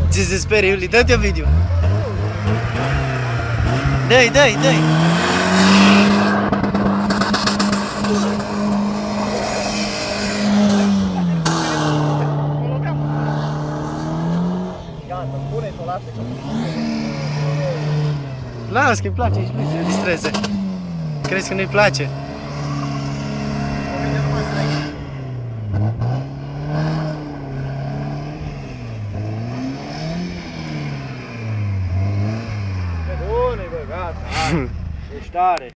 Ți se sperie, Iuli, dă-te video. Dă-i, dă-i, dă-i. Las că-i place și lui să distreze. Crezi că nu-i place? Bune, bă, gata, hai. Ești tare.